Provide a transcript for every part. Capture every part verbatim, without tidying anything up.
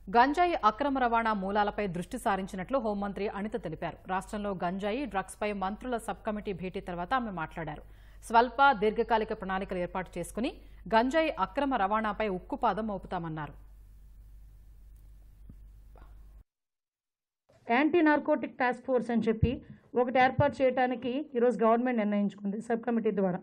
గంజాయి అక్రమ రవాణా మూలాలపై దృష్టి సారించినట్లు హోంమంత్రి అనిత తెలిపారు. రాష్ట్రంలో గంజాయి డ్రగ్స్ పై మంత్రుల సబ్ కమిటీ భేటీ తర్వాత ఆమె మాట్లాడారు. స్వల్ప దీర్ఘకాలిక ప్రణాళికలు ఏర్పాటు చేసుకుని గంజాయి అక్రమ రవాణాపై ఉక్కుపాదం మోపుతామన్నారు. యాంటీ నార్కోటిక్ టాస్క్ ఫోర్స్ అని చెప్పి ఒకటి ఏర్పాటు చేయడానికి ఈరోజు గవర్నమెంట్ నిర్ణయించుకుంది సబ్ కమిటీ ద్వారా.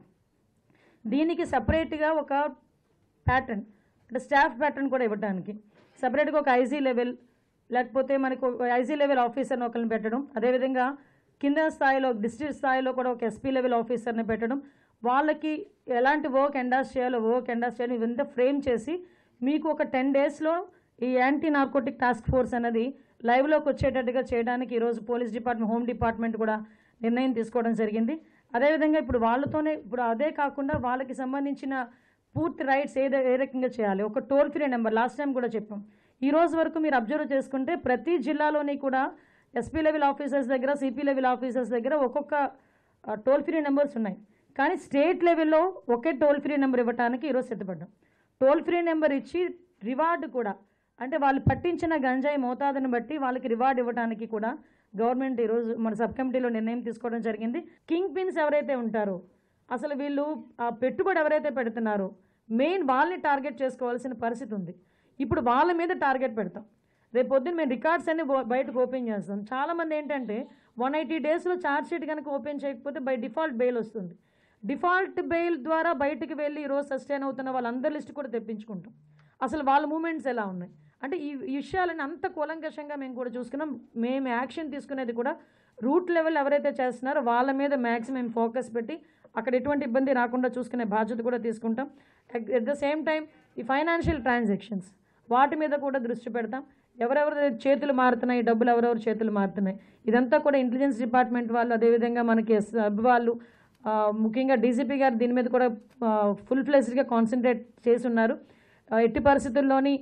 దీనికి సపరేట్గా ఒక ప్యాటర్న్ అంటే స్టాఫ్ ప్యాటర్న్ కూడా ఇవ్వడానికి సపరేట్గా ఒక ఐజీ లెవెల్ లేకపోతే మనకు ఐజీ లెవెల్ ఆఫీసర్ని ఒకరిని పెట్టడం, అదేవిధంగా కింద స్థాయిలో డిస్ట్రిక్ట్ స్థాయిలో కూడా ఒక ఎస్పీ లెవెల్ ఆఫీసర్ని పెట్టడం, వాళ్ళకి ఎలాంటి వర్క్ ఎండాస్ చేయాలో వర్క్ ఎండాస్ చేయాలి ఇవంతా ఫ్రేమ్ చేసి మీకు ఒక టెన్ డేస్లో ఈ యాంటీ నార్కోటిక్ టాస్క్ ఫోర్స్ అనేది లైవ్లోకి వచ్చేటట్టుగా చేయడానికి ఈరోజు పోలీస్ డిపార్ట్మెంట్ హోమ్ డిపార్ట్మెంట్ కూడా నిర్ణయం తీసుకోవడం జరిగింది. అదేవిధంగా ఇప్పుడు వాళ్ళతోనే ఇప్పుడు అదే కాకుండా వాళ్ళకి సంబంధించిన పూర్తి రైట్స్ ఏదో ఏ రకంగా చేయాలి, ఒక toll free number last time కూడా చెప్పాం. ఈ రోజు వరకు మీరు అబ్జర్వ్ చేసుకుంటే ప్రతి జిల్లాలోని కూడా ఎస్పీ లెవెల్ ఆఫీసర్స్ దగ్గర సిపి లెవెల్ ఆఫీసర్స్ దగ్గర ఒక్కొక్క టోల్ ఫ్రీ నెంబర్స్ ఉన్నాయి. కానీ స్టేట్ లెవెల్లో ఒకే టోల్ ఫ్రీ నెంబర్ ఇవ్వడానికి ఈరోజు సిద్ధపడ్డాం. టోల్ ఫ్రీ నెంబర్ ఇచ్చి రివార్డు కూడా అంటే వాళ్ళు పట్టించిన గంజాయి మోతాదుని బట్టి వాళ్ళకి రివార్డు ఇవ్వడానికి కూడా గవర్నమెంట్ ఈరోజు మన సబ్ కమిటీలో నిర్ణయం తీసుకోవడం జరిగింది. కింగ్ పిన్స్ ఎవరైతే ఉంటారో అసలు వీళ్ళు ఆ పెట్టుబడి ఎవరైతే పెడుతున్నారో మెయిన్ వాళ్ళని టార్గెట్ చేసుకోవాల్సిన పరిస్థితి ఉంది. ఇప్పుడు వాళ్ళ మీద టార్గెట్ పెడతాం. రేపు పొద్దున్న మేము రికార్డ్స్ అన్ని బయటకు ఓపెన్ చేస్తాం. చాలామంది ఏంటంటే వన్ ఎయిటీ డేస్లో ఛార్జ్ షీట్ కనుక ఓపెన్ చేయకపోతే బై డిఫాల్ట్ బెయిల్ వస్తుంది. డిఫాల్ట్ బెయిల్ ద్వారా బయటకు వెళ్ళి ఈరోజు సస్టైన్ అవుతున్న వాళ్ళందరి లిస్ట్ కూడా తెప్పించుకుంటాం. అసలు వాళ్ళ మూమెంట్స్ ఎలా ఉన్నాయి అంటే ఈ విషయాలని అంత కూలంకషంగా మేము కూడా చూసుకున్నాం. మేము యాక్షన్ తీసుకునేది కూడా రూట్ లెవెల్ ఎవరైతే చేస్తున్నారో వాళ్ళ మీద మ్యాక్సిమం ఫోకస్ పెట్టి అక్కడ ఎటువంటి ఇబ్బంది రాకుండా చూసుకునే బాధ్యత కూడా తీసుకుంటాం. ఎట్ ద సేమ్ టైం ఈ ఫైనాన్షియల్ ట్రాన్సాక్షన్స్ వాటి మీద కూడా దృష్టి పెడతాం. ఎవరెవరు చేతులు మారుతున్నాయి, డబ్బులు ఎవరెవరు చేతులు మారుతున్నాయి, ఇదంతా కూడా ఇంటెలిజెన్స్ డిపార్ట్మెంట్ వాళ్ళు అదేవిధంగా మనకి సబ్ వాళ్ళు ముఖ్యంగా డీజీపీ గారు దీని మీద కూడా ఫుల్ ఫ్లెజ్డ్గా కాన్సన్ట్రేట్ చేసి ఉన్నారు. ఎట్టి పరిస్థితుల్లోని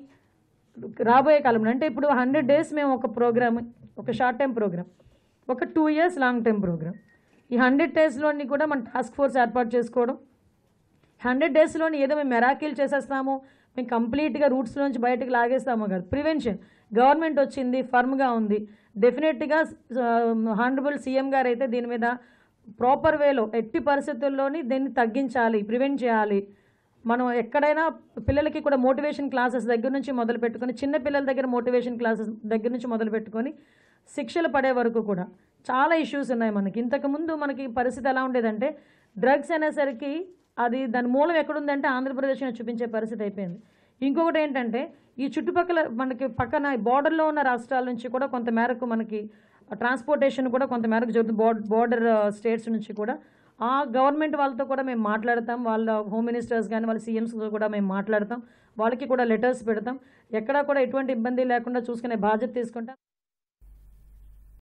రాబోయే కాలంలో అంటే ఇప్పుడు హండ్రెడ్ డేస్ మేము ఒక ప్రోగ్రామ్ ఒక షార్ట్ టైం ప్రోగ్రామ్ ఒక two years long time programme ఈ హండ్రెడ్ డేస్లోని కూడా మన టాస్క్ ఫోర్స్ ఏర్పాటు చేసుకోవడం. హండ్రెడ్ డేస్లోని ఏదో మేము మెరాకిల్ చేసేస్తాము, మేము కంప్లీట్గా రూట్స్ నుంచి బయటకు లాగేస్తామో కాదు. ప్రివెన్షన్ గవర్నమెంట్ వచ్చింది, ఫర్మ్గా ఉంది. డెఫినెట్గా హానరబుల్ సీఎం గారు అయితే దీని మీద ప్రాపర్ వేలో ఎట్టి పరిస్థితుల్లోని దీన్ని తగ్గించాలి, ప్రివెంట్ చేయాలి. మనం ఎక్కడైనా పిల్లలకి కూడా మోటివేషన్ క్లాసెస్ దగ్గర నుంచి మొదలు పెట్టుకొని చిన్న పిల్లల దగ్గర మోటివేషన్ క్లాసెస్ దగ్గర నుంచి మొదలు పెట్టుకొని శిక్షలు పడే వరకు కూడా చాలా ఇష్యూస్ ఉన్నాయి మనకి. ఇంతకుముందు మనకి పరిస్థితి ఎలా ఉండేదంటే డ్రగ్స్ అనేసరికి అది దాని మూలం ఎక్కడుందంటే ఆంధ్రప్రదేశ్లో చూపించే పరిస్థితి అయిపోయింది. ఇంకొకటి ఏంటంటే ఈ చుట్టుపక్కల మనకి పక్కన బార్డర్లో ఉన్న రాష్ట్రాల నుంచి కూడా కొంత మేరకు మనకి ట్రాన్స్పోర్టేషన్ కూడా కొంత మేరకు జరుగుతుంది. బార్డర్ స్టేట్స్ నుంచి కూడా ఆ గవర్నమెంట్ వాళ్ళతో కూడా మేము మాట్లాడతాం. వాళ్ళ హోమ్ మినిస్టర్స్ కానీ వాళ్ళ సీఎంస్తో కూడా మేము మాట్లాడతాం. వాళ్ళకి కూడా లెటర్స్ పెడతాం. ఎక్కడా కూడా ఎటువంటి ఇబ్బంది లేకుండా చూసుకునే బాధ్యత తీసుకుంటాం.